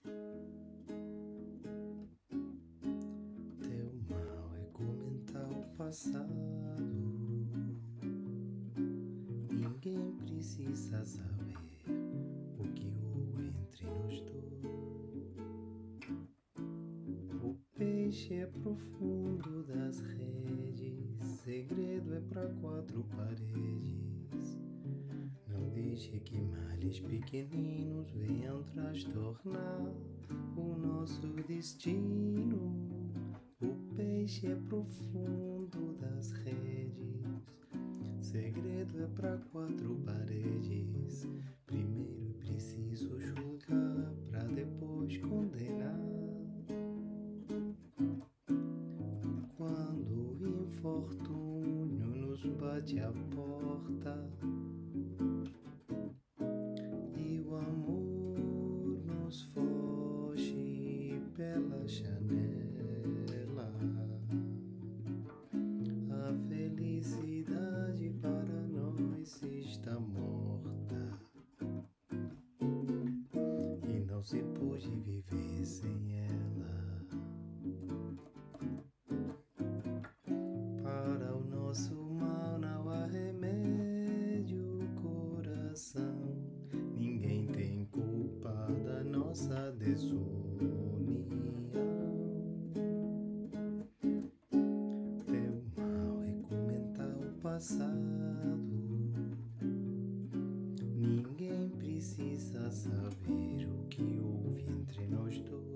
Teu mal é comentar o passado. Ninguém precisa saber o que houve entre nós dois. O peixe é profundo das redes, segredo é pra quatro paredes. Não deixe que males pequeninos venham transtornar o nosso destino. O peixe é profundo das redes, segredo é pra quatro paredes. Primeiro é preciso julgar pra depois condenar. Quando o infortúnio nos bate à porta e o amor nos foge pela janela, a felicidade para nós está morta e não se pode viver sem ela. Para o nosso mal não há remédio, coração. Ninguém tem culpa da nossa desunião. Teu mal é comentar o passado. Ninguém precisa saber o que houve entre nós dois.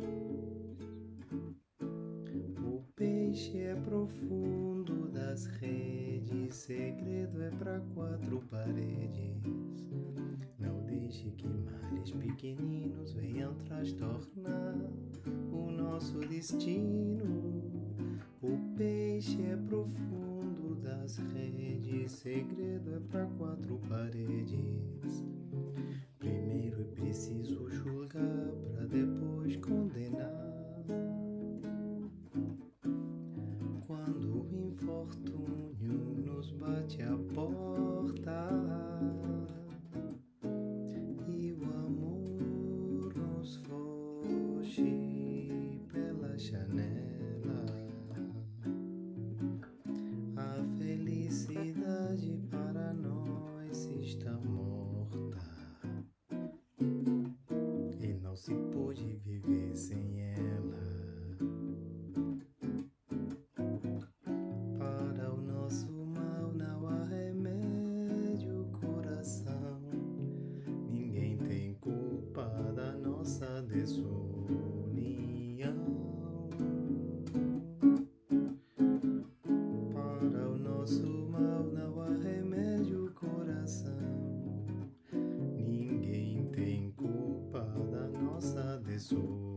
O peixe é profundo das redes, segredo é pra quatro paredes. Não deixe que males pequeninos venham transtornar o nosso destino. O peixe é profundo das redes, segredo é pra quatro paredes. Primeiro é preciso julgar pra depois condenar. Quando o infortúnio nos bate à porta e o amor nos foge pela janela, a felicidade para nós está morta e não se pode viver sem ela. Para o nosso mal não há remédio, coração. Ninguém tem culpa da nossa desunião. Para o nosso mal não há remédio, coração. Ninguém tem culpa da nossa desunião.